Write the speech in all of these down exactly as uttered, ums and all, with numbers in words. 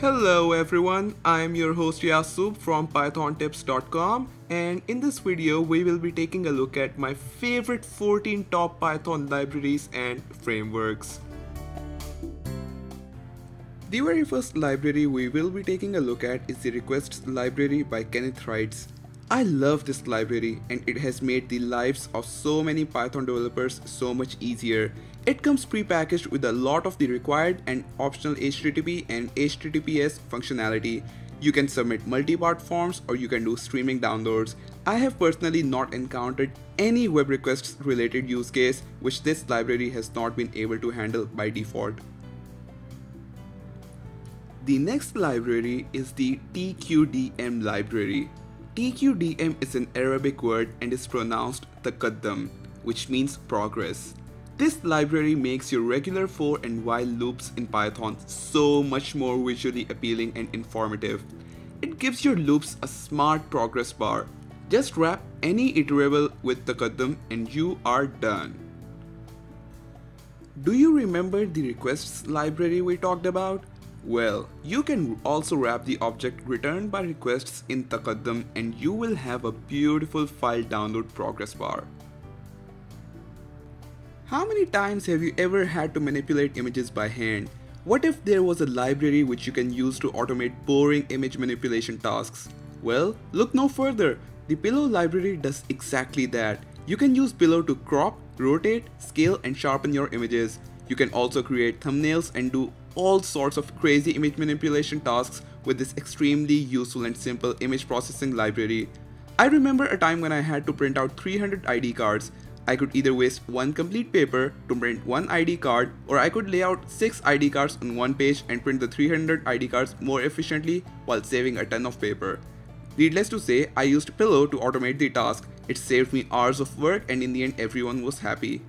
Hello everyone, I am your host Yasub from python tips dot com, and in this video we will be taking a look at my favorite fourteen top Python libraries and frameworks. The very first library we will be taking a look at is the requests library by Kenneth Reitz. I love this library and it has made the lives of so many Python developers so much easier. It comes pre-packaged with a lot of the required and optional H T T P and H T T P S functionality. You can submit multi-part forms or you can do streaming downloads. I have personally not encountered any web requests related use case which this library has not been able to handle by default. The next library is the T Q D M library. T Q D M is an Arabic word and is pronounced taqaddum, which means progress. This library makes your regular for and while loops in Python so much more visually appealing and informative. It gives your loops a smart progress bar. Just wrap any iterable with taqaddum and you are done. Do you remember the requests library we talked about? Well, you can also wrap the object returned by requests in taqaddum and you will have a beautiful file download progress bar. How many times have you ever had to manipulate images by hand? What if there was a library which you can use to automate boring image manipulation tasks? Well, look no further. The Pillow library does exactly that. You can use Pillow to crop, rotate, scale and sharpen your images. You can also create thumbnails and do all sorts of crazy image manipulation tasks with this extremely useful and simple image processing library. I remember a time when I had to print out three hundred I D cards. I could either waste one complete paper to print one I D card, or I could lay out six I D cards on one page and print the three hundred I D cards more efficiently while saving a ton of paper. Needless to say, I used Pillow to automate the task. It saved me hours of work and in the end everyone was happy.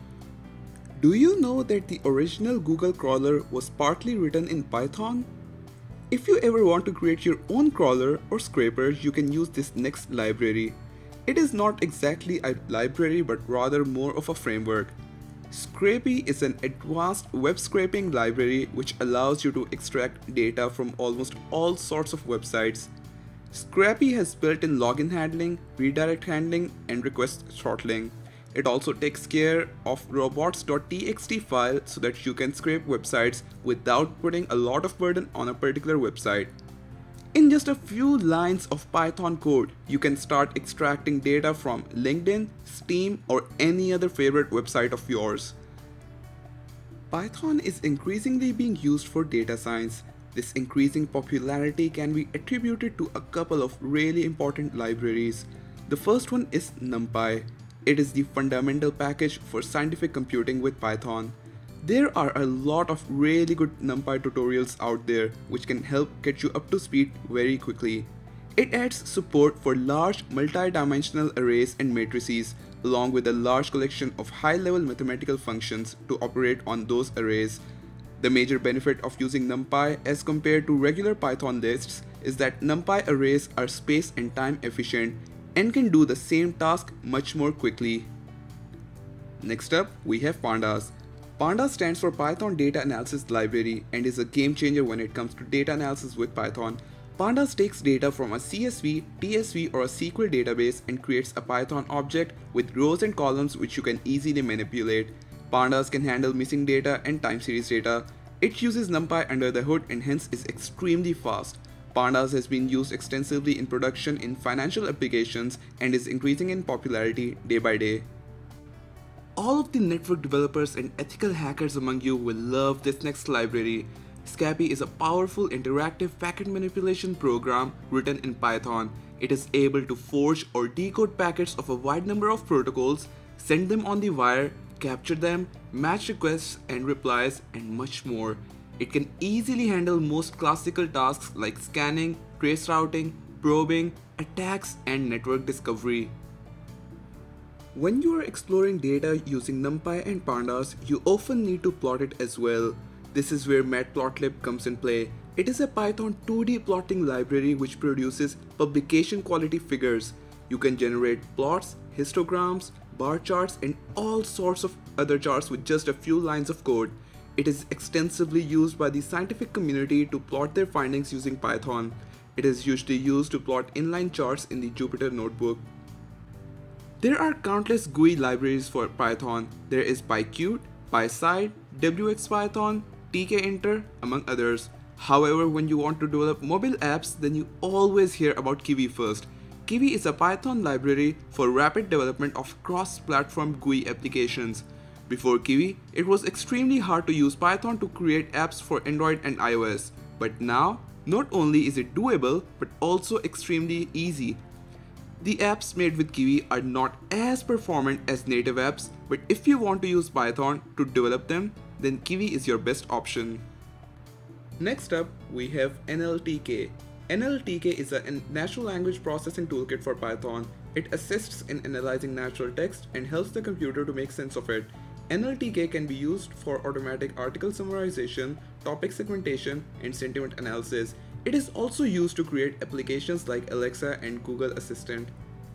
Do you know that the original Google crawler was partly written in Python? If you ever want to create your own crawler or scraper, you can use this next library. It is not exactly a library but rather more of a framework. Scrapy is an advanced web scraping library which allows you to extract data from almost all sorts of websites. Scrapy has built-in login handling, redirect handling, and request throttling. It also takes care of robots dot t x t file so that you can scrape websites without putting a lot of burden on a particular website. In just a few lines of Python code, you can start extracting data from LinkedIn, Steam, or any other favorite website of yours. Python is increasingly being used for data science. This increasing popularity can be attributed to a couple of really important libraries. The first one is NumPy. It is the fundamental package for scientific computing with Python. There are a lot of really good NumPy tutorials out there which can help get you up to speed very quickly. It adds support for large multi-dimensional arrays and matrices along with a large collection of high-level mathematical functions to operate on those arrays. The major benefit of using NumPy as compared to regular Python lists is that NumPy arrays are space and time efficient and can do the same task much more quickly. Next up, we have Pandas. Pandas stands for Python Data Analysis Library and is a game changer when it comes to data analysis with Python. Pandas takes data from a C S V, T S V or a S Q L database and creates a Python object with rows and columns which you can easily manipulate. Pandas can handle missing data and time series data. It uses NumPy under the hood and hence is extremely fast. Pandas has been used extensively in production in financial applications and is increasing in popularity day by day. All of the network developers and ethical hackers among you will love this next library. Scapy is a powerful interactive packet manipulation program written in Python. It is able to forge or decode packets of a wide number of protocols, send them on the wire, capture them, match requests and replies, and much more. It can easily handle most classical tasks like scanning, trace routing, probing, attacks, and network discovery. When you are exploring data using NumPy and Pandas, you often need to plot it as well. This is where Matplotlib comes in play. It is a Python two D plotting library which produces publication quality figures. You can generate plots, histograms, bar charts, and all sorts of other charts with just a few lines of code. It is extensively used by the scientific community to plot their findings using Python. It is usually used to plot inline charts in the Jupyter Notebook. There are countless G U I libraries for Python. There is PyQt, PySide, WXPython, tkinter, among others. However, when you want to develop mobile apps, then you always hear about Kiwi first. Kiwi is a Python library for rapid development of cross-platform G U I applications. Before Kiwi, it was extremely hard to use Python to create apps for Android and iOS. But now, not only is it doable, but also extremely easy. The apps made with Kiwi are not as performant as native apps, but if you want to use Python to develop them, then Kiwi is your best option. Next up, we have N L T K. N L T K is a natural language processing toolkit for Python. It assists in analyzing natural text and helps the computer to make sense of it. N L T K can be used for automatic article summarization, topic segmentation, and sentiment analysis. It is also used to create applications like Alexa and Google Assistant.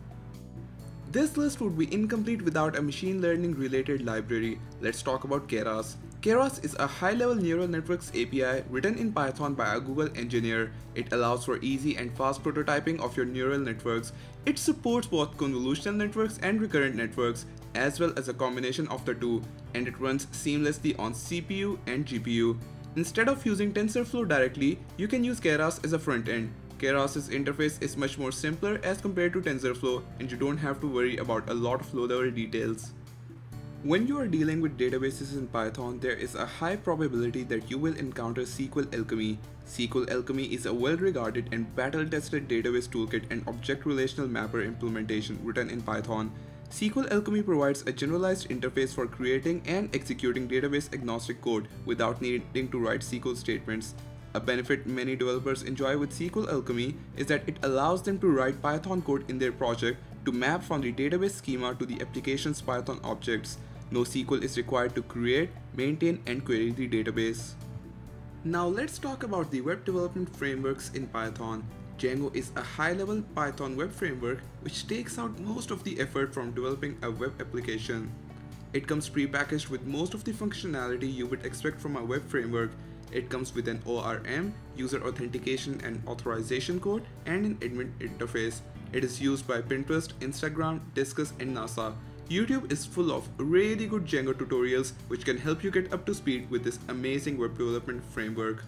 This list would be incomplete without a machine learning related library. Let's talk about Keras. Keras is a high-level neural networks A P I written in Python by a Google engineer. It allows for easy and fast prototyping of your neural networks. It supports both convolutional networks and recurrent networks, as well as a combination of the two, and it runs seamlessly on C P U and G P U. Instead of using TensorFlow directly, you can use Keras as a front end. Keras' interface is much more simpler as compared to TensorFlow, and you don't have to worry about a lot of low-level details. When you are dealing with databases in Python, there is a high probability that you will encounter S Q L Alchemy. S Q L Alchemy is a well-regarded and battle-tested database toolkit and object relational mapper implementation written in Python. S Q L Alchemy provides a generalized interface for creating and executing database-agnostic code without needing to write S Q L statements. A benefit many developers enjoy with S Q L Alchemy is that it allows them to write Python code in their project to map from the database schema to the application's Python objects. No S Q L is required to create, maintain, and query the database. Now let's talk about the web development frameworks in Python. Django is a high-level Python web framework which takes out most of the effort from developing a web application. It comes pre-packaged with most of the functionality you would expect from a web framework. It comes with an O R M, user authentication and authorization code, and an admin interface. It is used by Pinterest, Instagram, Disqus, and NASA. YouTube is full of really good Django tutorials which can help you get up to speed with this amazing web development framework.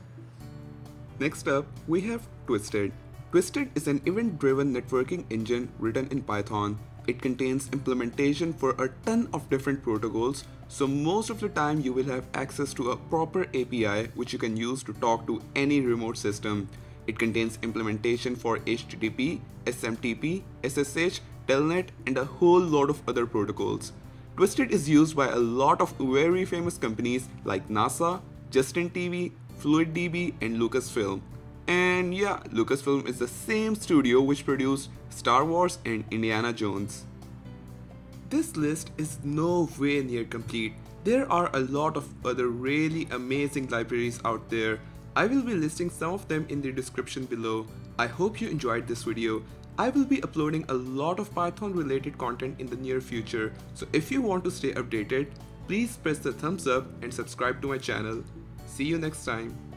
Next up, we have Twisted. Twisted is an event-driven networking engine written in Python. It contains implementation for a ton of different protocols, so most of the time you will have access to a proper A P I which you can use to talk to any remote system. It contains implementation for H T T P, S M T P, S S H, Telnet, and a whole lot of other protocols. Twisted is used by a lot of very famous companies like NASA, Justin T V, FluidDB, and Lucasfilm. And yeah, Lucasfilm is the same studio which produced Star Wars and Indiana Jones. This list is no way near complete. There are a lot of other really amazing libraries out there. I will be listing some of them in the description below. I hope you enjoyed this video. I will be uploading a lot of Python related content in the near future, so if you want to stay updated, please press the thumbs up and subscribe to my channel. See you next time.